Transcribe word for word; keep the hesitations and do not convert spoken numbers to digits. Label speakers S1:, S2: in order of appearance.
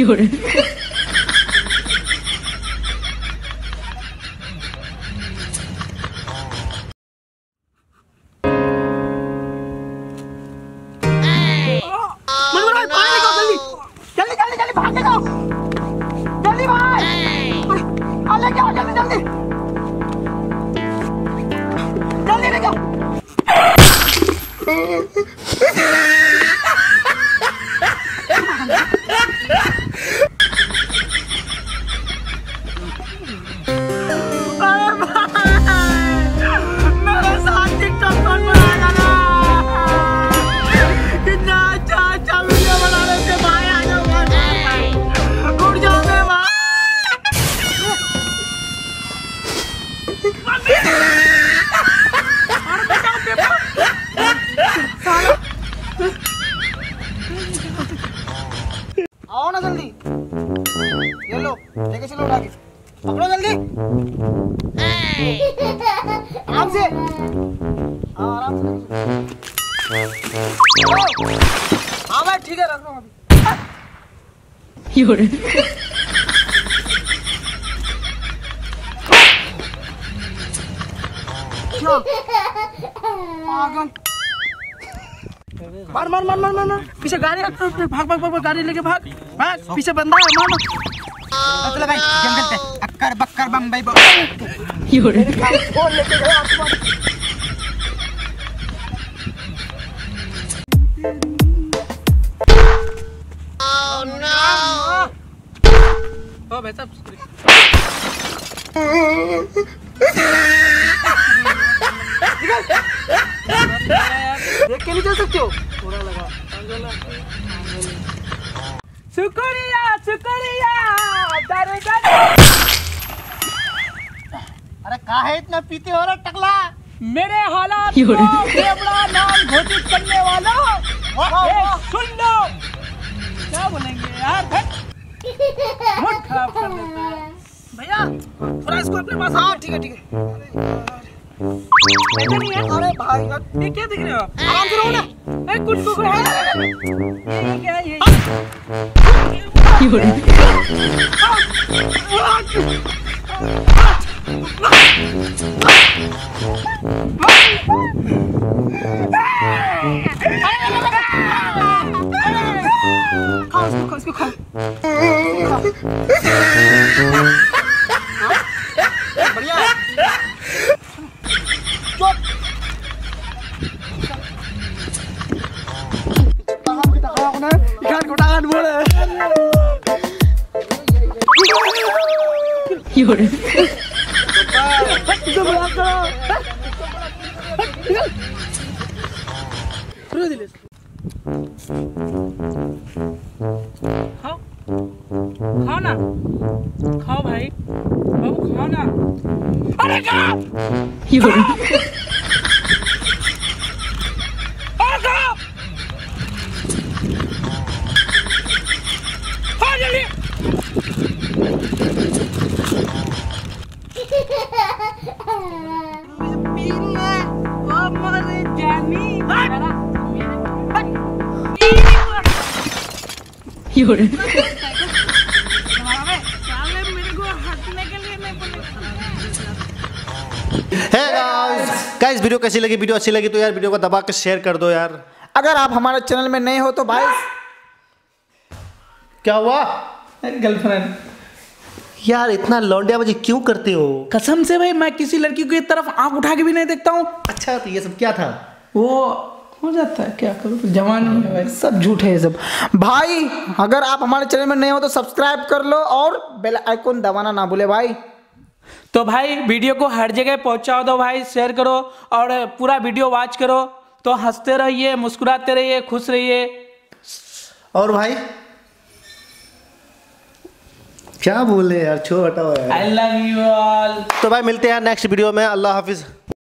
S1: 有人。
S2: जल्दी जल्दी जल्दी भाग के जाओ, जल्दी भाग, आ लेके आओ जल्दी जल्दी जल्दी लेके आओ। मेरे साथ टिकटॉक कौन बनाएगा ना? कितना अच्छा अच्छा वीडियो बनाने से भाई आ जाओ, उठ जाओ मेरे भाई। आओ ना जल्दी, ये लो लेके चलो आगे, पकड़ो जल्दी, आराम से, हाँ आराम से। हाँ भाई ठीक है, रख लो अभी।
S1: 有人。
S2: पागल, मार मार मार मार मार मार, पीछे गाड़ी भाग भाग भाग भाग, गाड़ी लेके भाग भाग, पीछे बंदा है, मार मार। चलो भाई जंगल पे अक्कर बक्कर बम्बई बो।
S1: 有人。
S2: फोन लेके गया आपको। Oh no! ओ भाई साहब देख के नहीं चल सकते हो, थोड़ा लगा। शुक्रिया शुक्रिया। अरे काहे इतना पीते हो रहा टकला? मेरे हालात को बेवड़ा नाम घोषित करने वालों, सुन लो क्या बोलेंगे यार, मूड खराब कर देता है भैया। थोड़ा इसको अपने पास, हाँ ठीक है ठीक है। नहीं है, अरे भाई ये क्या दिख रहे हो? आराम से रहो ना। ए कुछ कुछ है ये क्या है ये?
S1: 有人。
S2: खाओ इसको, खाओ इसको, खाओ। बढ़िया। चुप। ताकत की ताकत ना, इखान को ताकत बोले।
S1: 有人。
S2: इसे बुला करो। पूरा दिले। खाओ खाओ ना, खाओ भाई, बाबू खाओ ना। अरे खाओ।
S1: 有人。
S2: अरे खाओ। खाओ जल्दी। पीने वो मर जानी।
S1: 有人。
S3: है गाइस गाइस वीडियो कैसी लगी? वीडियो अच्छी लगी तो यार वीडियो को दबा के शेयर कर दो यार।
S2: अगर आप हमारे चैनल में नए हो तो भाई,
S3: क्या हुआ
S2: गर्लफ्रेंड
S3: यार? इतना लौंडियाबाजी क्यों करते हो?
S2: कसम से भाई मैं किसी लड़की की तरफ आंख उठा के भी नहीं देखता हूँ।
S3: अच्छा तो ये सब क्या था?
S2: वो हो जाता है, क्या करूँ, जवानी है भाई, सब झूठ है ये सब। भाई अगर आप हमारे चैनल में नए हो तो सब्सक्राइब कर लो और बेल आइकन दबाना ना भूले भाई। तो भाई वीडियो को हर जगह पहुंचा दो भाई, शेयर करो और पूरा वीडियो वॉच करो, तो हंसते रहिए, मुस्कुराते रहिए, खुश रहिए।
S3: और भाई क्या बोले यार, छोड़ हटाओ यार।
S2: I love you all.
S3: तो भाई मिलते हैं नेक्स्ट वीडियो में। अल्लाह हाफिज।